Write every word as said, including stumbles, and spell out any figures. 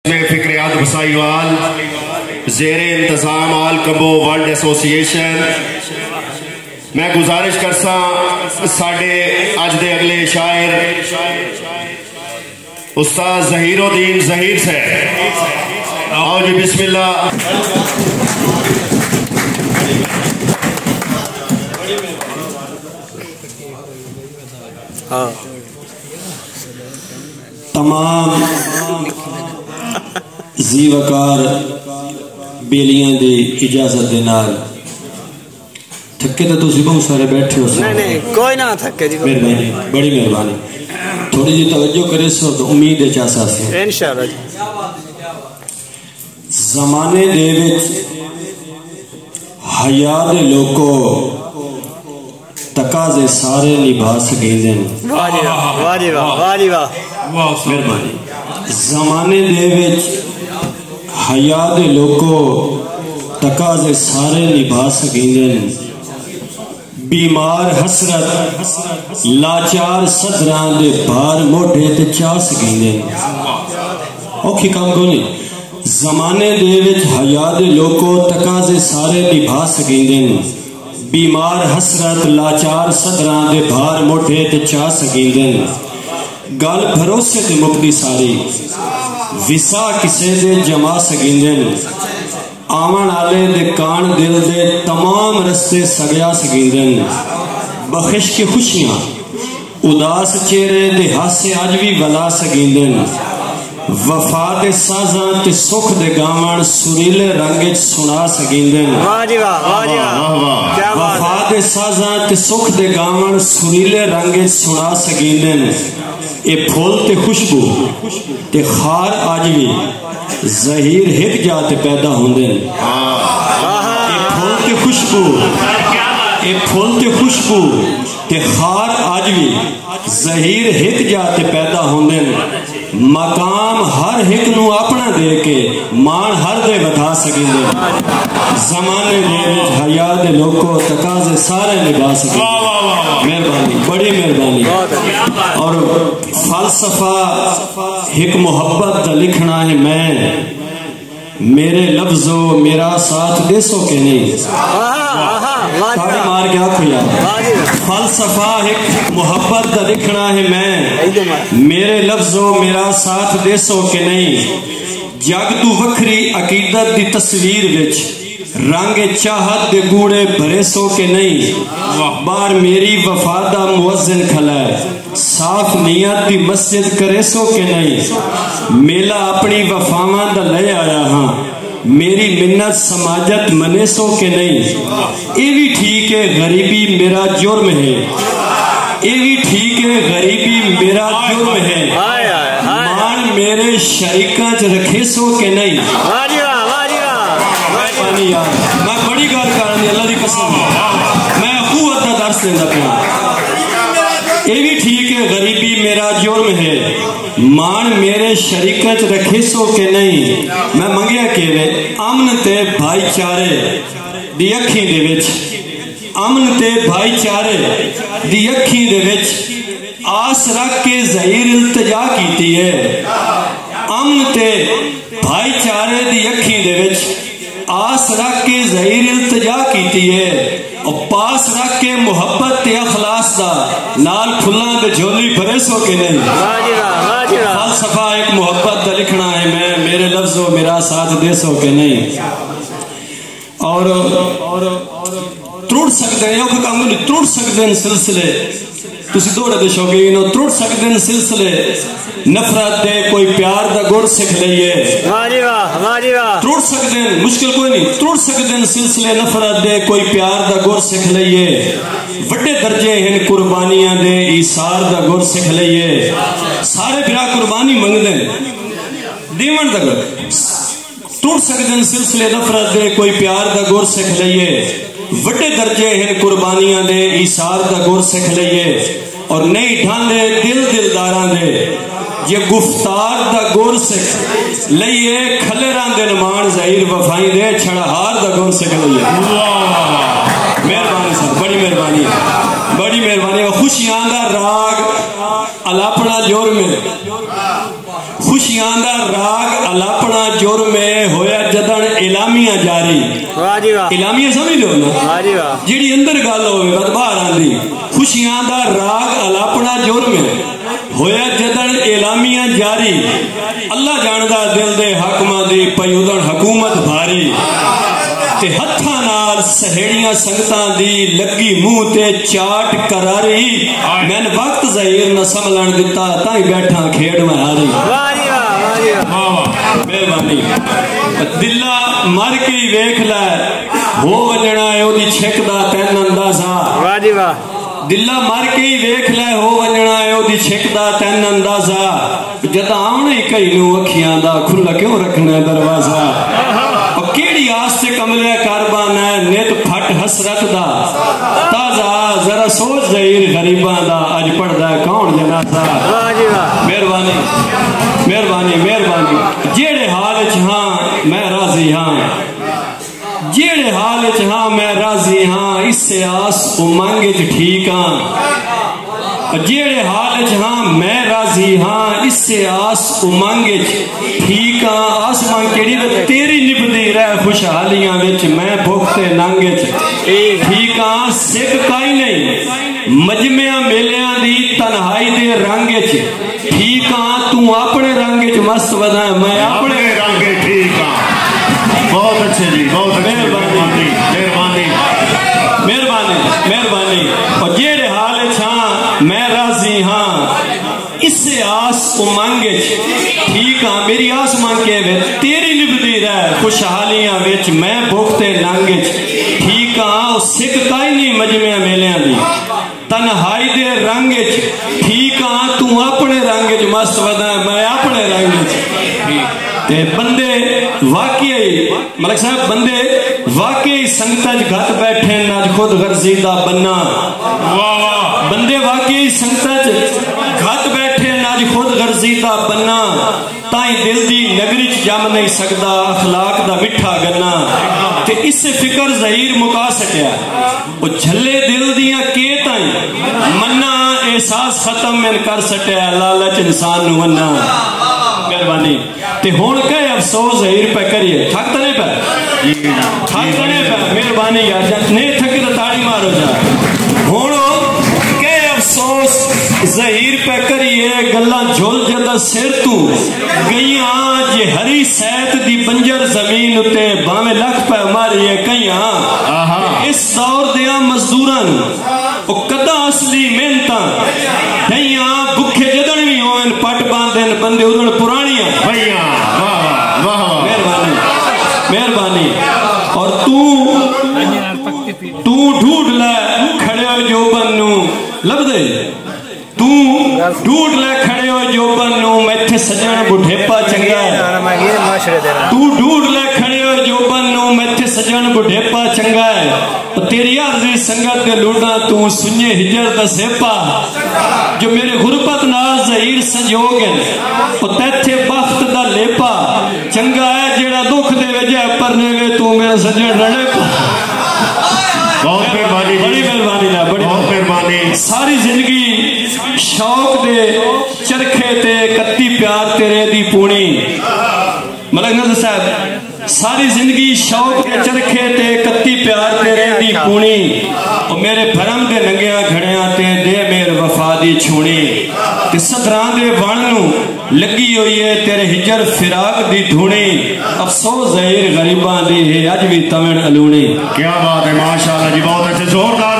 فکریات بسائیوال زیر انتظام آل Kumbo world association میں گزارش کرسا ساڑھے آج دے اگلے شاعر استاذ ظہیر الدین ظہیر سے آؤ جی بسم اللہ. تمام زی وقار بیلیاں دی اجازت دے نال تھکے تو تسی بہت سارے بیٹھے ہو. نہیں نہیں کوئی نہ تھکے جی. مہربانی بڑی مہربانی تھوڑی جی توجہ کرے سو تو امید ہے چاہتا سے انشاءاللہ جی. زمانے دے وچ حیا دے لوکو تقاضے سارے نبھا سکیندن. واہ جی واہ واہ جی واہ واہ جی واہ. مہربانی زمانے دے وچ حیا دے لوکو تقاضے سارے نبھا سکیندن. بیمار حسرت لاچار صدران دے بار موٹے تے چاہ سکیندن. اوکھی کام کو نہیں. زمانے دے وچ حیا دے لوکو تقاضے سارے نبھا سکیندن. بیمار حسرت لاچار صدران دے بار موٹے تے چاہ سکیندن. گل بھروسے تے مکدی ساری وسا کسے دے جما سکیندن. آمن آلے دے کان دل دے تمام رستے سگیا سکیندن. بخش کی خوشیاں اداس چہرے دے ہاسے آج بھی ولا سکیندن. وفا دے سازاں تے سکھ دے گاون سریلے رنگ سنا سکیندن. واہ جی واہ واہ جی واہ. کیا بات ہے. وفا دے سازاں تے سکھ دے گاون سریلے رنگ سنا سکیندن. اے پھول تے خوشبو تے خار آج بھی ظہیر ہک جا تے پیدا ہوندن. اے پھول تے خوشبو اے پھول تے خوشبو تے خار آج بھی ظہیر ہک جا تے پیدا ہوندن. مقام ہر ہک نو اپنا دے کے مان ہر دے بتا سکیندن. زمانے دے وچ حیا دے لوکو تقاضے سارے نبھا سکیندن. مہربانی بڑی مہربانی. اور فلسفہ ایک محبت دا لکھنا ہے میں میرے لفظو میرا ساتھ دے سو کہ نہیں. تاڑی مار کے آنکھو یاد. فلسفہ ایک محبت دا لکھنا ہے میں میرے لفظو میرا ساتھ دے سو کہ نہیں. جگ تو وکھری عقیدت دی تصویر وچ رنگ چاہت دے گوڑے بھرے سو کہ نہیں. بار میری وفا دا موزن کھلائے صاف نیت دی مسجد کرے سو کہ نہیں. میلا اپنی وفاواں دا لے آیا ہاں میری منت سماجت منے سو کہ نہیں. اے بھی ٹھیک ہے غریبی میرا جرم ہے. اے بھی ٹھیک ہے غریبی میرا جرم ہے. مان میرے شریکاں چ رکھے سو کہ نہیں. میں بڑی گال کرانی اللہ دی قسم میں قوت دا درس دینا پیا. یہ بھی ٹھیک ہے غریبی میرا جرم ہے. مان میرے شریکت رکھے سو کہ نہیں. میں منگیا کہ امن تے بھائی چارے دی اکھی دے وچ امن تے بھائی چارے دی اکھی دے وچ آس رکھ کے ظہیر التجا کیتی ہے. امن تے بھائی چارے دی اکھی دے وچ آس رکھ کے ظہیر التجا کیتی ہے. اور پاس رکھ کے محبت تے اخلاص دا نال کھلاں دے جھولی بھرے سو کہ نہیں. فلسفہ ایک محبت دا لکھنا ہے میں میرے لفظوں میرا ساتھ دے سو کہ نہیں. اور تروڑ سکتے ہیں یوکہ کام نہیں تروڑ سکتے ہیں سلسلے تسی دوڑے دے شوقین ہو. تروڑ سکتے ہیں سلسلے نفرت دے کوئی پیار دا گڑ سکھ لئیے. تروڑ سکتے ہیں مشکل کوئی نہیں. تروڑ سکتے ہیں سلسلے نفرت دے کوئی پیار دا گڑ سکھ لئیے. وڈے درجے ہیں قربانیاں دے ایثار دا گڑ سکھ لئیے. سارے بھرا قربانی منگ دیں دیون دا گڑ. تروڑ سکتے ہیں سلسلے نفرت دے کوئی پیار دا گڑ سکھ لئیے. وڈے درجے ہیں قربانیاں دے ایثار دا گڑ سکھ لئیے. اور نہیں ڈھاندے دل دلداراں دے یہ گفتار دا گور سکھ لئیے. کھلے ران دے نمان ظہیر وفائیں دے چھڑا ہار دا گور سکھ لئیے. مہربانی سر بڑی مہربانی بڑی مہربانی. خوشیاں دا راگ الاپنا جور میں خوشیاں دا راگ الاپنا جرم ہویا جدن اعلامیہ جاری واہ جی واہ اعلامیہ سمجھ لو نا واہ جی واہ جیڑی اندر گل ہوئے بات باہر آندی خوشیاں دا راگ الاپنا جرم ہویا جدن اعلامیہ جاری اللہ جاندہ دل دے حکمہ دی پیودن حکومت بھاری تے ہتھاں نال سہیڑیاں سنگتاں دی لگی منہ تے چاٹ کراری میں نے وقت ظہیر نہ سملن دیتا تائیں بیٹھا کھیڑ میں ہاری واہ جی واہ واہ جی واہ مہربانی دلہ مر کے ہی ویکھ لے ہو وجنا ہے او دی چھک دا تین اندازہ واہ جی واہ دلہ مر کے ہی ویکھ لے ہو وجنا ہے او دی چھک دا تین اندازہ جدا آمنے کئی نو اکھیاں دا کھلا کیوں رکھنا دروازہ اور کیڑی آستے کملے کاربان ہے نیت پھٹ حسرت دا تازہ ذرا سوچ ظہیر غریبان دا آج پڑھ دا کون جنازہ واہ جی واہ مہربانی مہربانی مہربانی جیڑے حال ہاں میں راضی ہاں جیڑے حال ہاں میں راضی ہاں اس سے آس امنگ ٹھیک ہاں جیڑے حال ہاں میں راضی ہاں اس سے آس امنگ ٹھیک ہاں آسمان کیڑی تیری نبدی رہ خوشحالیاں وچ میں بھوکتے ننگ ٹھیک ہاں سکھ کائی نہیں مجمع میلیاں دی تنہائی دے رنگ ٹھیک ہاں تو اپنے رنگ مست ودا میں اپنے رنگ ٹھیک ہاں بہت اچھے جی بہت مہربانی مہربانی مہربانی مہربانی اور جیڑے حال ہاں میں راضی ہاں اس سے آس امنگ ٹھیک ہاں میری آس مانگے وے تیری نبدی رہ خوشحالیاں وچ میں بھوکتے ننگ ٹھیک ہاں سکھ کائی نہیں مجمع میلیاں دی تنہائی دے رنگ ٹھیک ہاں تو اپنے رنگ مست ودا میں اپنے رنگ تے بندے واقعی ملک صاحب بندے واقعی سنگتاں گھت بیٹھے ناج خود غرضیدہ بننا بندے واقعی سنگتاں گھت بیٹھے ناج خود غرضیدہ بننا تائیں دل دی نگری جم نہیں سکدا اخلاق دا مٹھا گنا تے اس سے فکر ظہیر مکا سکیا وہ جھلے دل دیاں کے تائیں مننا احساس ختم میں کر سکیا لالچ انسان نو ونا مہربانی تے ہون کہے افسوس ظہیر پہ کریے تھک تو نہیں پہ تھک تو نہیں پہ مہربانی یار جب نہیں تھکی تو تاڑی مارو جا ہونو کہے افسوس ظہیر پہ کریے گلہ جھول جدہ سر تو گئیاں جے ہری سیت دی بنجر زمین تے باویں لکھ پہ ماری ہے کئیاں اس دور دیا مزدوران او کدا اصلی محنتاں کئیاں بکھے جدن بھی ہوئن پٹ باندھن بندے ادھن پرانیاں بھائیاں واہ واہ مہربانی مہربانی اور تو تو ڈھونڈ لے کھڑے ہو جو بنو لب دے تو ڈھونڈ لے کھڑے ہو جو بنو میں تھے سجن بڑھیپا چنگا ہے تو ڈھونڈ لے کھڑے ہو جو بنو میں تھے سجن بڑھیپا چنگا ہے تیری عرضی سنگت دے لوٹا تو سنجے ہجر دا سیپا جو میرے غربت نال ظہیر سنجوگن او تیتھے بخت دا لیپا چنگا ہے جیڑا دکھ دے وجہ پرنے وے تو میرا سجن رڑے پا بہت مہربانی بڑی مہربانی نا بڑی بہت مہربانی ساری زندگی شوق دے چرکھے تے کتی پیار تیرے دی پونی ملک نظر صاحب ساری زندگی شوق دے چرکھے تے کتی پیار تیرے دی پونی اور میرے بھرم دے ننگیاں گھڑیاں تے دے میرے وفا دی چھونی تے صدران دے واننو لگی ہوئی ہے تیرے ہجر فراق دی دھونی افسوس ظہیر غریبان دی ہے اج بھی تمن علونی کیا بات ہے ماشاءاللہ جی بہت اچھے زوردار